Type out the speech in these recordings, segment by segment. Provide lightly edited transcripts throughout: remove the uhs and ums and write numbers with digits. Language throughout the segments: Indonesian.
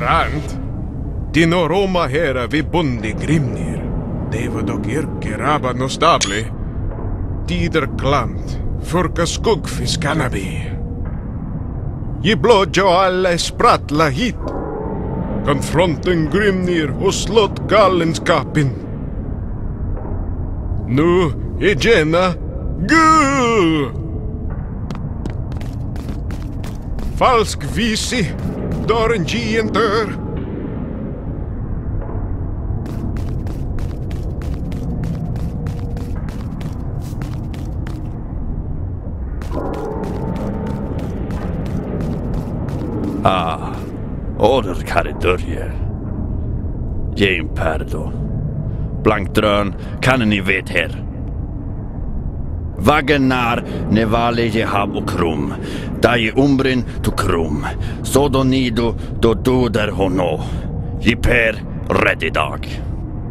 Grant. Dino Roma hera vi bundi Grimnir. Deva dock yrke raba nostabli. Tider klant, furka skuggfiskanabi. Je blodjo alla sprattla hit. Konfronten Grimnir och slott galenskapen. Nu är Jenna gu! Falsk visi, där en gienter. Order karidurje. Jem perdo. Blankdrön kan ni vet her. Vagenar nevale je hab och krum. Da je umbrin to krum. Så då nido då doder hono. Je per rädd idag.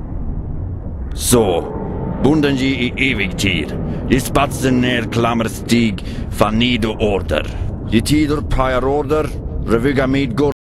Så, bunden je i evig tid. Je spatsen ner klammerstig fan nido order. Je tider pajar order. Reviga midgård